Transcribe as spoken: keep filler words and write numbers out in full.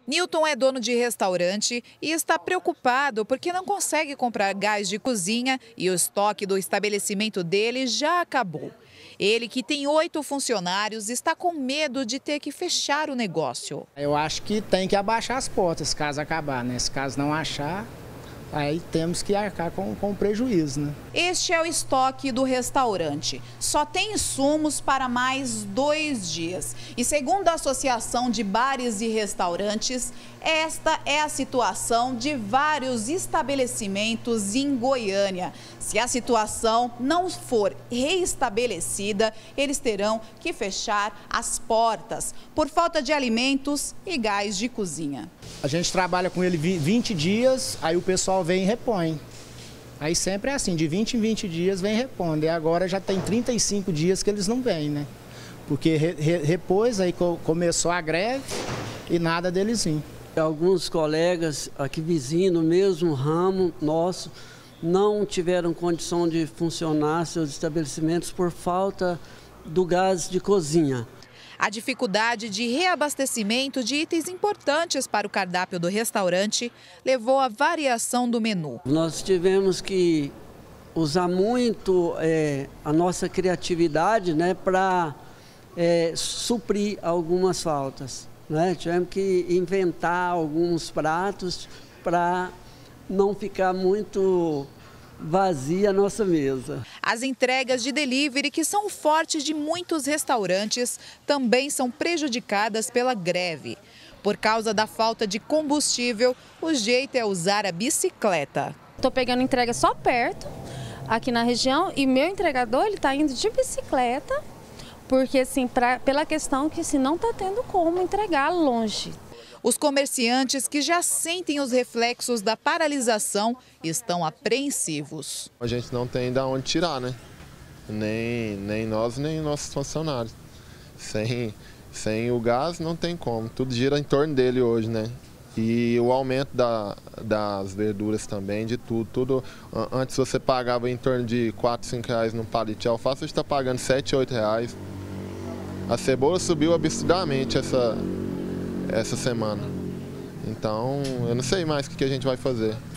Newton é dono de restaurante e está preocupado porque não consegue comprar gás de cozinha e o estoque do estabelecimento dele já acabou. Ele, que tem oito funcionários, está com medo de ter que fechar o negócio. Eu acho que tem que abaixar as portas caso acabar, né? Se caso não achar, aí temos que arcar com, com prejuízo, né? Este é o estoque do restaurante. Só tem insumos para mais dois dias. E segundo a Associação de Bares e Restaurantes, esta é a situação de vários estabelecimentos em Goiânia. Se a situação não for reestabelecida, eles terão que fechar as portas por falta de alimentos e gás de cozinha. A gente trabalha com ele vinte dias, aí o pessoal vem e repõe. Aí sempre é assim, de vinte em vinte dias vem e responde. E agora já tem trinta e cinco dias que eles não vêm, né? Porque re, re, repôs, aí começou a greve e nada deles vir. Alguns colegas aqui vizinhos, no mesmo ramo nosso, não tiveram condição de funcionar seus estabelecimentos por falta do gás de cozinha. A dificuldade de reabastecimento de itens importantes para o cardápio do restaurante levou à variação do menu. Nós tivemos que usar muito é, a nossa criatividade, né, para é, suprir algumas faltas, né? Tivemos que inventar alguns pratos para não ficar muito vazia a nossa mesa. As entregas de delivery, que são fortes de muitos restaurantes, também são prejudicadas pela greve. Por causa da falta de combustível, o jeito é usar a bicicleta. Estou pegando entrega só perto, aqui na região, e meu entregador ele está indo de bicicleta, porque assim, pra, pela questão que se não está tendo como entregar longe. Os comerciantes, que já sentem os reflexos da paralisação, estão apreensivos. A gente não tem de onde tirar, né? Nem, nem nós, nem nossos funcionários. Sem, sem o gás não tem como, tudo gira em torno dele hoje, né? E o aumento da, das verduras também, de tudo, tudo. Antes você pagava em torno de quatro, cinco reais num palito de alface, você está pagando sete, oito reais. A cebola subiu absurdamente essa... essa semana. Então, eu não sei mais o que a gente vai fazer.